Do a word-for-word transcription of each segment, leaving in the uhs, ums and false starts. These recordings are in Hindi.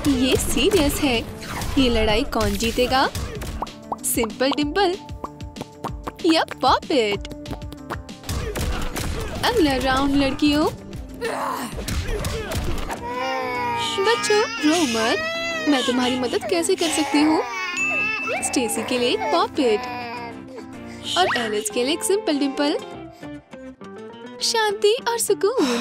ये सीरियस है। ये लड़ाई कौन जीतेगा? सिंपल डिम्पल या पॉपेट? अगला राउंड लड़कियों। बच्चों रो मत, मैं तुम्हारी मदद कैसे कर सकती हूँ? स्टेसी के लिए एक पॉपेट और एलिस के लिए एक सिंपल डिम्पल। शांति और सुकून।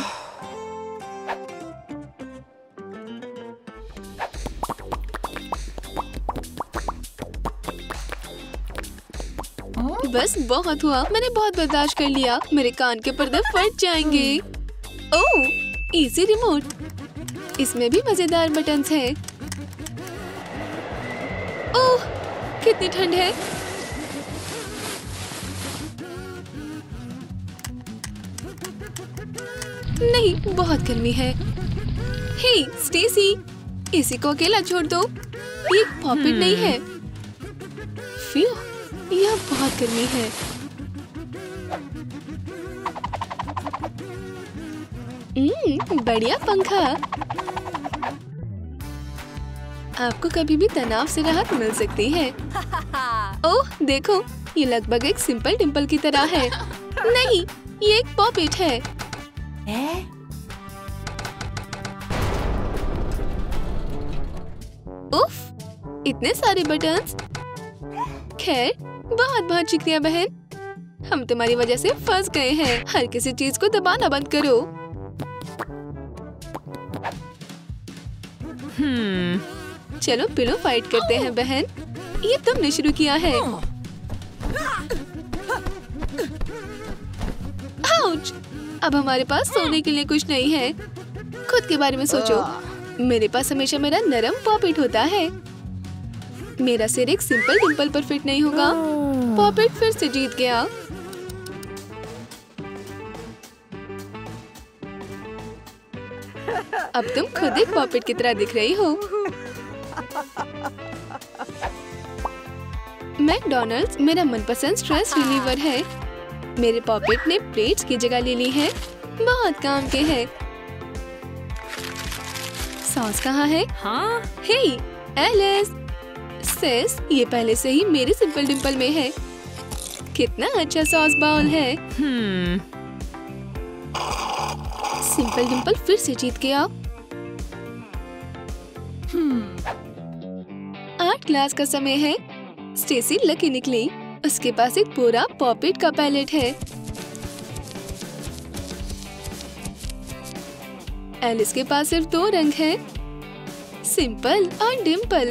बस बहुत हुआ, मैंने बहुत बर्दाश्त कर लिया। मेरे कान के पर्दे फट जाएंगे। Oh, easy remote. इसमें भी मजेदार बटन्स हैं। ओह, कितनी ठंड है। नहीं, बहुत गर्मी है। हे स्टेसी, एसी को अकेला छोड़ दो। ये पॉपेट नहीं है। फ्यू, यह बहुत गर्मी है। हम्म, बढ़िया पंखा। आपको कभी भी तनाव से राहत मिल सकती है। ओह देखो, ये लगभग एक सिंपल डिम्पल की तरह है। नहीं, ये एक पॉपेट है। उफ, इतने सारे बटन्स। खैर, बहुत बहुत शुक्रिया बहन। हम तुम्हारी वजह से फंस गए हैं। हर किसी चीज को दबाना बंद करो। हम्म चलो पिलो फाइट करते हैं बहन। ये तुमने शुरू किया है। आउच! अब हमारे पास सोने के लिए कुछ नहीं है। खुद के बारे में सोचो। मेरे पास हमेशा मेरा नरम पॉपेट होता है। मेरा सिर एक सिंपल डिम्पल पर फिट नहीं होगा। पॉपेट फिर से जीत गया। अब तुम खुद एक पॉपेट की तरह दिख रही हो। मैकडॉनल्ड्स मेरा मनपसंद स्ट्रेस रिलीवर है। मेरे पॉपेट ने प्लेट्स की जगह ले ली है। बहुत काम के हैं। सॉस कहाँ है? हाँ? हे एलिस, सेस, ये पहले से ही मेरे सिंपल डिम्पल में है। कितना अच्छा सॉस बाउल है। हम्म सिंपल डिम्पल फिर से जीत गया। आर्ट क्लास का समय है। स्टेसी लकी निकली। उसके पास एक पूरा पॉपेट का पैलेट है। एलिस के पास सिर्फ दो रंग हैं, सिंपल और डिम्पल।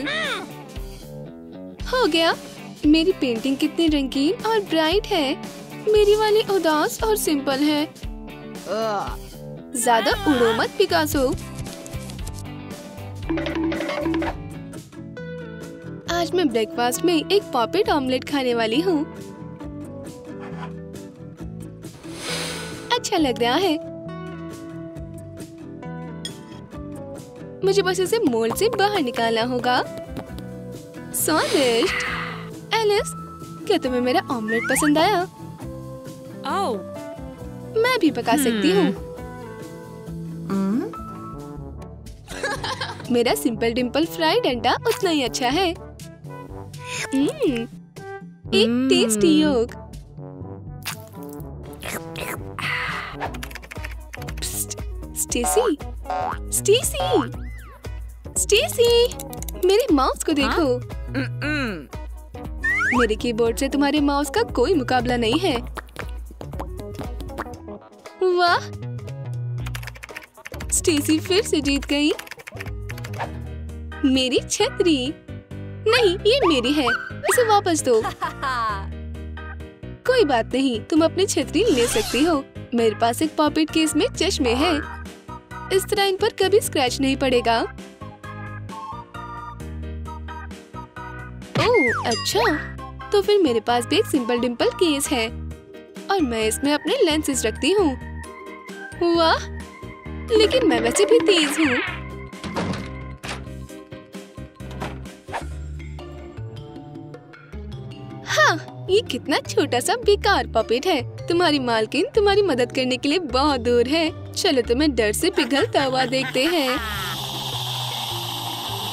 हो गया। मेरी पेंटिंग कितनी रंगीन और ब्राइट है। मेरी वाली उदास और सिंपल है। ज्यादा उड़ो मत पिकासो। आज मैं ब्रेकफास्ट में एक पॉपेट ऑमलेट खाने वाली हूँ। अच्छा लग रहा है। मुझे बस इसे मोल्ड से बाहर निकालना होगा। स्वादिष्ट। एलिस, क्या तुम्हें मेरा ऑमलेट पसंद आया? ओह, मैं भी पका सकती हूँ। मेरा सिंपल डिम्पल फ्राइड अंडा उतना ही अच्छा है। हम्म, एक टेस्टी योग। स्टेसी, स्टेसी, स्टेसी, मेरे माउस को देखो। मेरे कीबोर्ड से तुम्हारे माउस का कोई मुकाबला नहीं है। वाह, स्टेसी फिर से जीत गई। मेरी छतरी। नहीं, ये मेरी है। इसे वापस दो। कोई बात नहीं, तुम अपनी छतरी ले सकती हो। मेरे पास एक पॉपेट केस में चश्मे हैं। इस तरह इन पर कभी स्क्रैच नहीं पड़ेगा। ओह अच्छा, तो फिर मेरे पास भी एक सिंपल डिम्पल केस है और मैं इसमें अपने लेंसेज रखती हूँ। वाह, लेकिन मैं वैसे भी तेज हूँ। हाँ, ये कितना छोटा सा बेकार पॉपेट है। तुम्हारी मालकिन तुम्हारी मदद करने के लिए बहुत दूर है। चलो तुम्हें डर से पिघलता हुआ देखते हैं।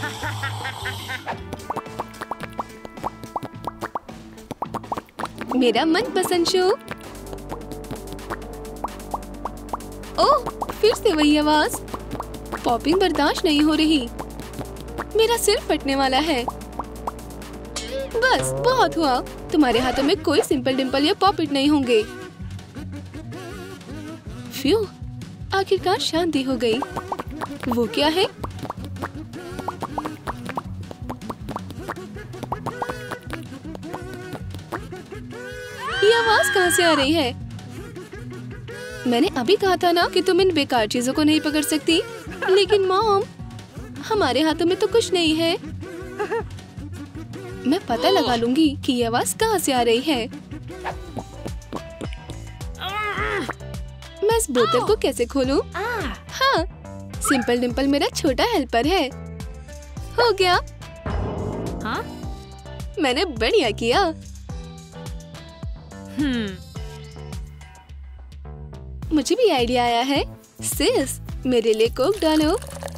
मेरा मनपसंद शो। ओह, फिर से वही आवाज। पॉपिंग बर्दाश्त नहीं हो रही। मेरा सिर फटने वाला है। बस बहुत हुआ। तुम्हारे हाथों में कोई सिंपल डिंपल या पॉपिट नहीं होंगे। फ्यू, आखिरकार शांति हो गई। वो क्या है? ये आवाज कहाँ से आ रही है? मैंने अभी कहा था ना कि तुम इन बेकार चीजों को नहीं पकड़ सकती। लेकिन मॉम, हमारे हाथों में तो कुछ नहीं है। मैं पता लगा लूंगी कि ये आवाज कहाँ से आ रही है। मैं इस बोतल को कैसे खोलूं? हाँ, सिंपल डिंपल मेरा छोटा हेल्पर है। हो गया। हाँ? मैंने बढ़िया किया। हम्म। मुझे भी आइडिया आया है। सिस, मेरे लिए कोक डालो।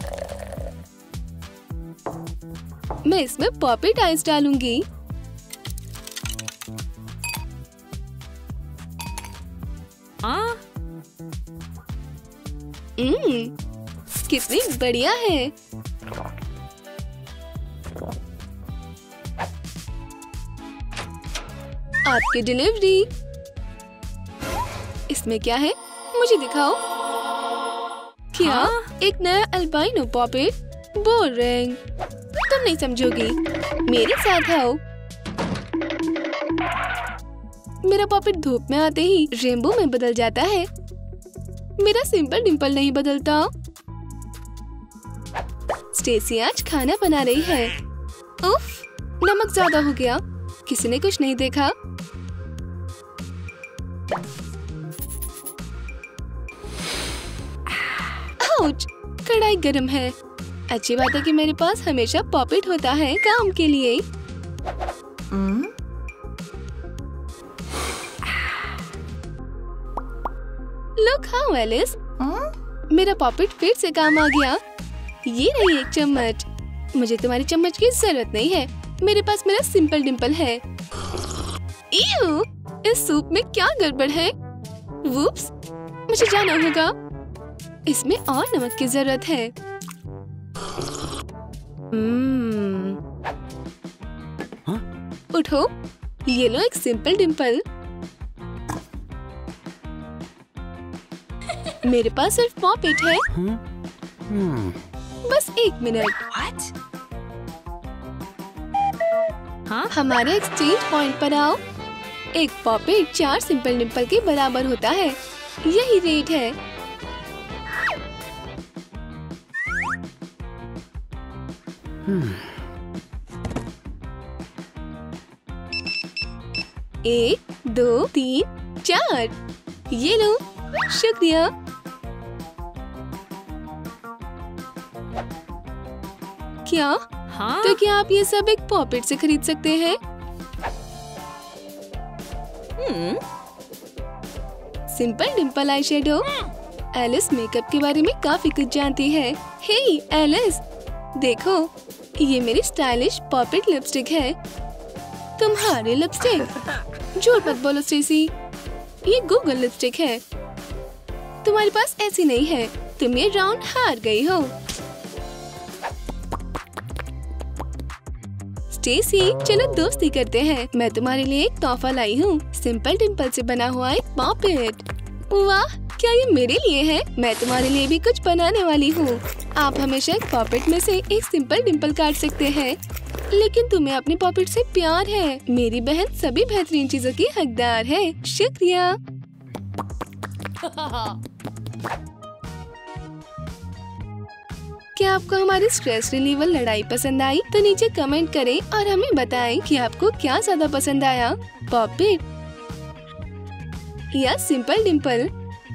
मैं इसमें पॉपिट आइस डालूंगी। हाँ? हम्म, कितनी बढ़िया है। आपकी डिलीवरी। इसमें क्या है? मुझे दिखाओ। क्या? हाँ? एक नया अल्बाइनो पॉपिट? बोरिंग। तुम नहीं समझोगी। मेरे साथ आओ। मेरा पॉपिट धूप में आते ही रेनबो में बदल जाता है। मेरा सिंपल डिंपल नहीं बदलता। स्टेसी आज खाना बना रही है। उफ, नमक ज्यादा हो गया। किसी ने कुछ नहीं देखा। आउच, कढ़ाई गर्म है। अच्छी बात है कि मेरे पास हमेशा पॉपिट होता है काम के लिए। लुक हाउ एलिस, मेरा पॉपिट फिर से काम आ गया। ये रही एक चम्मच। मुझे तुम्हारी चम्मच की जरूरत नहीं है। मेरे पास मेरा सिंपल डिंपल है। इयू, इस सूप में क्या गड़बड़ है? वुप्स, मुझे जाना होगा। इसमें और नमक की जरूरत है। हम्म। उठो, ये लो एक सिंपल डिंपल। मेरे पास सिर्फ पॉपिट है। बस एक मिनट। हाँ? हमारे एक्सचेंज पॉइंट पर आओ। एक पॉपिट चार सिंपल डिंपल के बराबर होता है। यही रेट है। एक, दो, तीन, चार। ये लो, शुक्रिया। क्या? हाँ? तो क्या आप ये सब एक पॉपिट से खरीद सकते हैं? Hmm. Simple dimple eye shadow. Alice makeup के बारे में काफी कुछ जानती है। हे एलिस, देखो, ये मेरी स्टाइलिश पॉपिट लिपस्टिक है। तुम्हारी लिपस्टिक? झूठ मत बोलो स्टेसी, ये गूगल लिपस्टिक है। तुम्हारे पास ऐसी नहीं है। तुम ये राउंड हार गई हो। स्टेसी, चलो दोस्ती करते हैं। मैं तुम्हारे लिए एक तोहफा लाई हूँ। सिंपल डिंपल से बना हुआ एक पॉपिट। वाह, क्या ये मेरे लिए है? मैं तुम्हारे लिए भी कुछ बनाने वाली हूँ। आप हमेशा एक पॉपिट में से एक सिंपल डिंपल काट सकते हैं, लेकिन तुम्हें अपने पॉपिट से प्यार है। मेरी बहन सभी बेहतरीन चीजों की हकदार है। शुक्रिया। क्या आपको हमारी स्ट्रेस रिलीवर लड़ाई पसंद आई? तो नीचे कमेंट करें और हमें बताएं कि आपको क्या ज्यादा पसंद आया, पॉपिट या सिंपल डिंपल।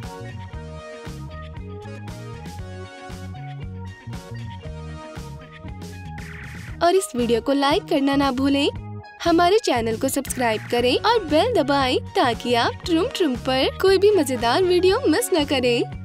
और इस वीडियो को लाइक करना ना भूलें। हमारे चैनल को सब्सक्राइब करें और बेल दबाएं ताकि आप ट्रूम ट्रूम पर कोई भी मजेदार वीडियो मिस न करें।